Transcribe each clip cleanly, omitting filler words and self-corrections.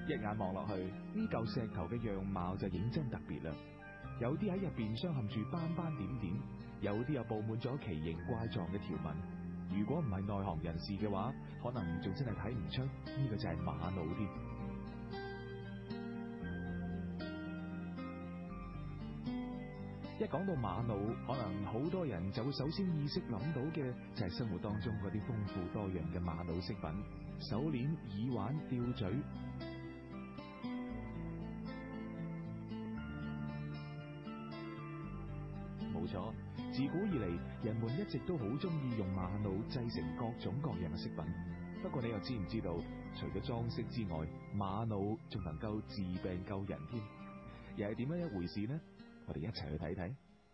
一眼望落去，呢嚿石頭嘅樣貌就認真特別啦。有啲喺入邊鑲嵌住斑斑點點，有啲又佈滿咗奇形怪狀嘅條紋。如果唔係內行人士嘅話，可能仲真係睇唔出呢個就係瑪瑙添。一講到瑪瑙，可能好多人就會首先意識諗到嘅就係生活當中嗰啲豐富多樣嘅瑪瑙飾品，手鏈、耳環、吊墜。冇錯，自古以嚟，人們一直都好中意用瑪瑙製成各種各樣嘅飾品。不過你又知唔知道，除咗裝飾之外，瑪瑙仲能夠治病救人添，又係點樣一回事呢？我哋一齊去睇睇。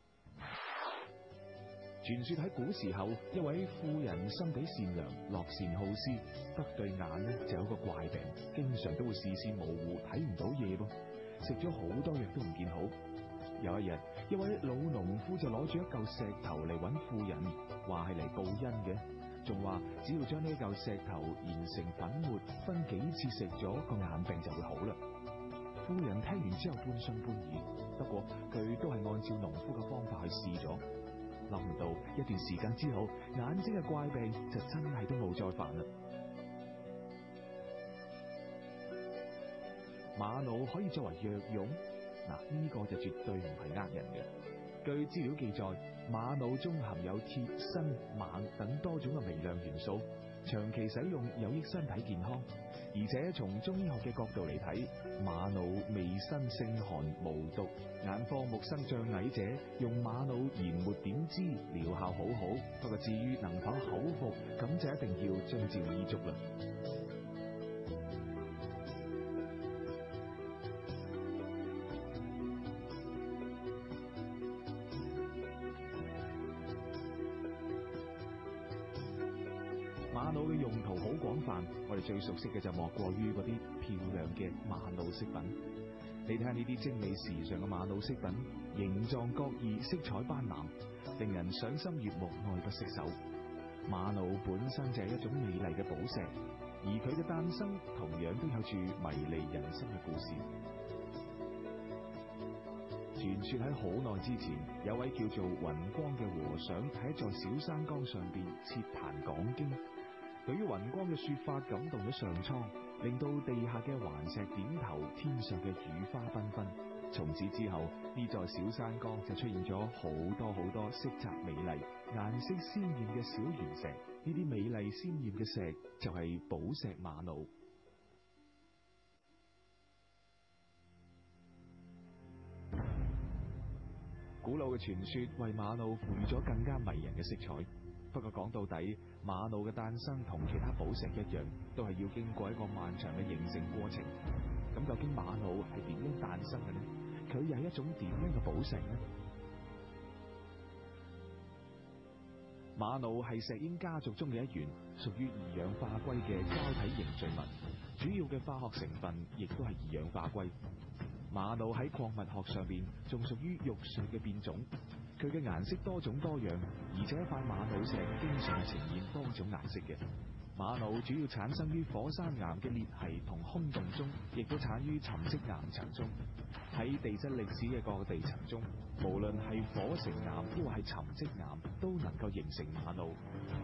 傳說喺古時候，一位婦人心地善良，樂善好施，得對眼呢就有個怪病，經常都會視線模糊，睇唔到嘢噃，食咗好多藥都唔見好。有一日，一位老農夫就攞住一嚿石頭嚟揾婦人，話係嚟報恩嘅，仲話只要將呢嚿石頭研成粉末，分幾次食咗，個眼病就會好啦。婦人聽完之後半信半疑，不過佢都係按照農夫嘅方法去試咗，諗唔到一段時間之後，眼睛嘅怪病就真係都冇再犯啦。瑪瑙可以作為藥用，嗱，呢個就絕對唔係呃人嘅。據資料記載，瑪瑙中含有鐵、鋅、錳等多種嘅微量元素，長期使用有益身體健康。而且從中醫學嘅角度嚟睇，瑪瑙味辛性寒無毒，眼科目生障礙者用瑪瑙研末點脂，療效好好。不過至於能否口服，咁就一定要遵照醫囑啦。瑪瑙嘅用途好廣泛，我哋最熟悉嘅就莫過於嗰啲漂亮嘅瑪瑙飾品。你睇下呢啲精美時尚嘅瑪瑙飾品，形狀各異，色彩斑斕，令人賞心悅目，愛不釋手。瑪瑙本身就係一種美麗嘅寶石，而佢嘅誕生同樣都有住迷離人心嘅故事。傳說喺好耐之前，有位叫做雲光嘅和尚喺一座小山崗上邊設壇講經。對於雲光嘅說法感動咗上蒼，令到地下嘅頑石點頭，天上嘅雨花繽紛。從此之後，呢座小山崗就出現咗好多色澤美麗、顏色鮮艷嘅小圓石。呢啲美麗鮮艷嘅石就係寶石瑪瑙。古老嘅傳說為瑪瑙賦予咗更加迷人嘅色彩。不過講到底，瑪瑙嘅誕生同其他寶石一樣，都係要經過一個漫長嘅形成過程。咁究竟瑪瑙係點樣誕生嘅呢？佢又係一種點樣嘅寶石呢？瑪瑙係石英家族中嘅一員，屬於二氧化硅嘅膠體凝聚物，主要嘅化學成分亦都係二氧化硅。瑪瑙喺礦物學上邊仲屬於玉髓嘅變種，佢嘅顏色多種多樣，而且一塊瑪瑙石經常呈現多種顏色嘅。瑪瑙主要產生於火山岩嘅裂隙同空洞中，亦都產於沉積岩層中。喺地質歷史嘅各個地層中，無論係火成岩抑或係沉積岩，都能夠形成瑪瑙。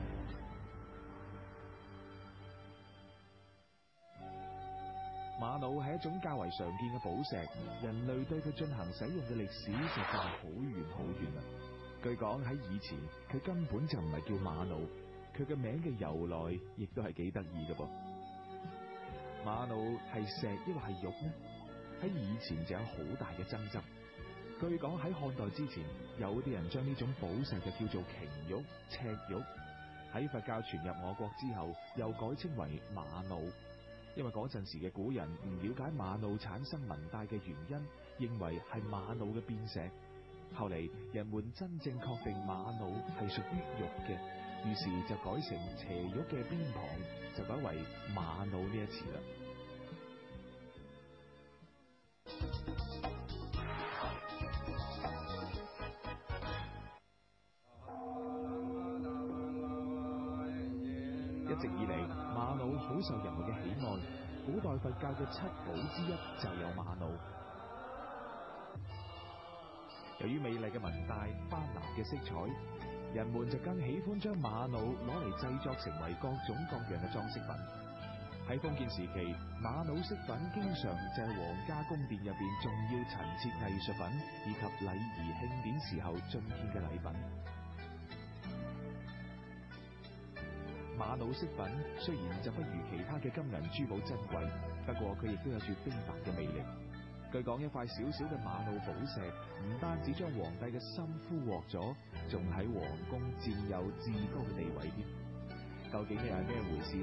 瑪瑙係一種較為常見嘅寶石，人類對佢進行使用嘅歷史就真係好遠好遠啦。據講喺以前，佢根本就唔係叫瑪瑙，佢嘅名嘅由來亦都係幾得意嘅噃。瑪瑙係石抑或係玉呢？喺以前就有好大嘅爭執。據講喺漢代之前，有啲人將呢種寶石就叫做瓊玉、赤玉。喺佛教傳入我國之後，又改稱為瑪瑙。因為嗰陣時嘅古人唔了解瑪瑙產生紋帶嘅原因，認為係瑪瑙嘅變石。後嚟人們真正確定瑪瑙係屬於玉嘅，於是就改成斜玉嘅邊旁就改為瑪瑙呢一詞啦。一直以嚟，瑪瑙好受人們嘅喜愛。 古代佛教嘅七寶之一就有瑪瑙。由於美麗嘅紋帶、斑斕嘅色彩，人們就更喜歡將瑪瑙攞嚟製作成為各種各樣嘅裝飾品。喺封建時期，瑪瑙飾品經常就係皇家宮殿入邊重要陳設藝術品以及禮儀慶典時候進獻嘅禮品。瑪瑙飾品雖然就不如其他嘅金銀珠寶珍貴，不過佢亦都有住非凡嘅魅力。據講，一塊小小嘅瑪瑙寶石唔單止將皇帝嘅心俘獲咗，仲喺皇宮佔有至高嘅地位添。究竟又係咩回事呢？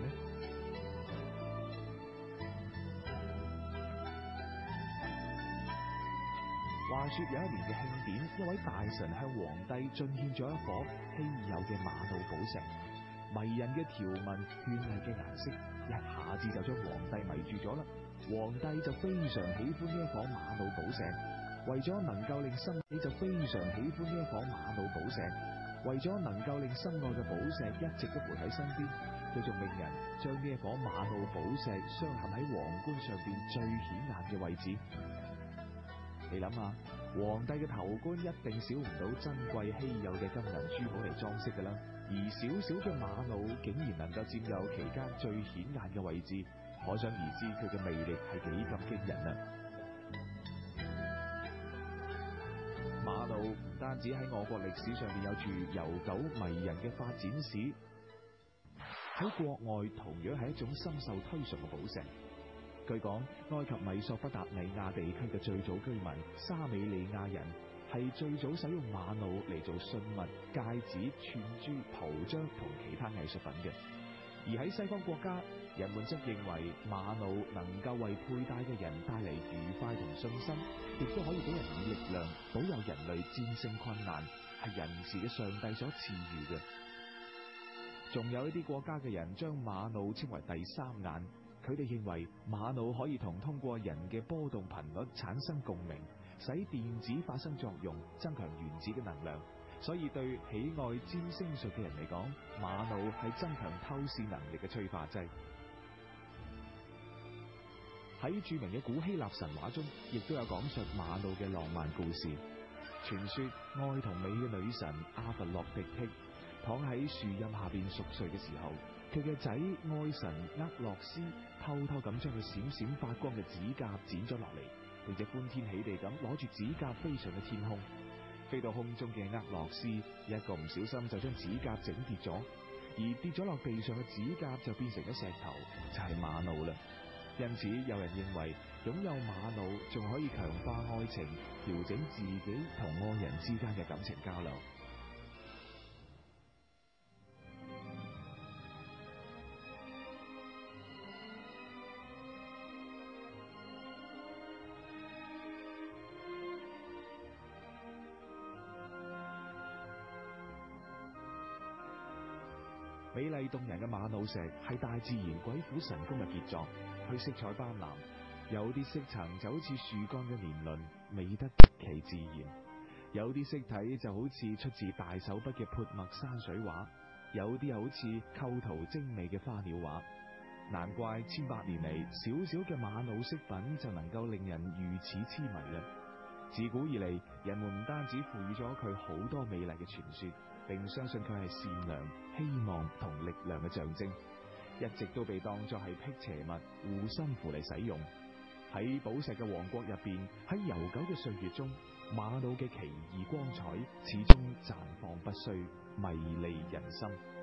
話說有一年嘅慶典，一位大臣向皇帝進獻咗一顆稀有嘅瑪瑙寶石，迷人嘅條紋、絢麗嘅顏色，一下子就將皇帝迷住咗啦。皇帝就非常喜歡呢一顆瑪瑙寶石，為咗能夠令心愛嘅寶石一直都陪喺身邊，佢仲命人將呢一顆瑪瑙寶石鑲嵌喺皇冠上邊最顯眼嘅位置。你諗下，皇帝嘅頭冠一定少唔到珍貴稀有嘅金銀珠寶嚟裝飾㗎啦，而小小嘅瑪瑙竟然能夠佔有其間最顯眼嘅位置，可想而知佢嘅魅力係幾咁驚人啊！瑪瑙唔單止喺我國歷史上面有住悠久迷人嘅發展史，喺國外同樣係一種深受推崇嘅寶石。據講，埃及米索不達米亞地區嘅最早居民沙美利亞人係最早使用瑪瑙嚟做信物、戒指、串珠、圖章同其他藝術品嘅。而喺西方國家，人們則認為瑪瑙能夠為佩戴嘅人帶嚟愉快同信心，亦都可以俾人以力量，保佑人類戰勝困難，係仁慈嘅上帝所賜予嘅。仲有一啲國家嘅人將瑪瑙稱為第三眼。佢哋認為瑪瑙可以通過人嘅波動頻率產生共鳴，使電子發生作用，增強原子嘅能量。所以對喜愛占星術嘅人嚟講，瑪瑙係增強透視能力嘅催化劑。喺著名嘅古希臘神話中，亦都有講述瑪瑙嘅浪漫故事。傳說愛同美嘅女神阿弗洛狄忒躺喺樹蔭下邊熟睡嘅時候，佢嘅仔愛神厄洛斯偷偷咁將佢閃閃發光嘅指甲剪咗落嚟，並且歡天喜地咁攞住指甲飛上嘅天空。飛到空中嘅厄洛斯一個唔小心就將指甲整跌咗，而跌咗落地上嘅指甲就變成咗石頭，就係瑪瑙啦。因此有人認為擁有瑪瑙仲可以強化愛情，調整自己同愛人之間嘅感情交流。美麗動人嘅瑪瑙石係大自然鬼斧神工嘅傑作，佢色彩斑斕，有啲色層就好似樹幹嘅年輪，美得極其自然；有啲色體就好似出自大手筆嘅潑墨山水畫，有啲又好似構圖精美嘅花鳥畫。難怪千百年嚟，小小嘅瑪瑙飾品就能夠令人如此痴迷啦。自古以嚟，人們唔單止賦予咗佢好多美麗嘅傳說，並相信佢係善良、希望同力量嘅象徵，一直都被當作係辟邪物、護身符嚟使用。喺寶石嘅王國入邊，喺悠久嘅歲月中，瑪瑙嘅奇異光彩始終綻放不衰，迷離人心。